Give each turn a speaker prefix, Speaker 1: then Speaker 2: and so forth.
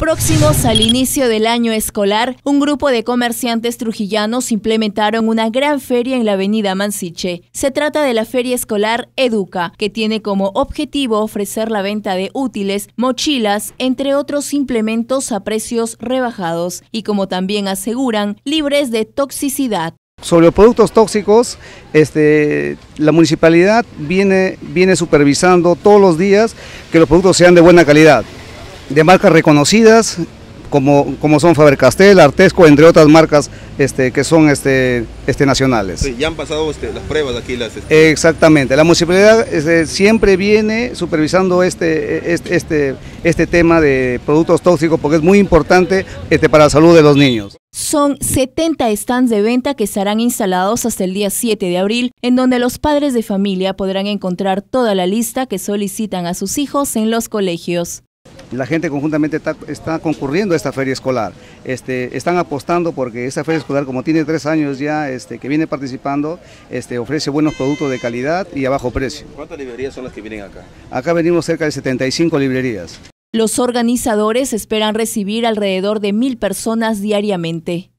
Speaker 1: Próximos al inicio del año escolar, un grupo de comerciantes trujillanos implementaron una gran feria en la avenida Mansiche. Se trata de la Feria Escolar Educa, que tiene como objetivo ofrecer la venta de útiles, mochilas, entre otros implementos a precios rebajados y, como también aseguran, libres de toxicidad.
Speaker 2: Sobre los productos tóxicos, la municipalidad viene supervisando todos los días que los productos sean de buena calidad, de marcas reconocidas como son Faber-Castell, Artesco, entre otras marcas que son nacionales.
Speaker 3: Sí, ya han pasado las pruebas aquí.
Speaker 2: Exactamente, la municipalidad siempre viene supervisando este tema de productos tóxicos porque es muy importante para la salud de los niños.
Speaker 1: Son 70 stands de venta que estarán instalados hasta el día 7 de abril, en donde los padres de familia podrán encontrar toda la lista que solicitan a sus hijos en los colegios.
Speaker 2: La gente conjuntamente está concurriendo a esta feria escolar, están apostando porque esta feria escolar, como tiene 3 años ya que viene participando, ofrece buenos productos de calidad y a bajo precio.
Speaker 3: ¿Cuántas librerías son las que vienen acá?
Speaker 2: Acá venimos cerca de 75 librerías.
Speaker 1: Los organizadores esperan recibir alrededor de 1000 personas diariamente.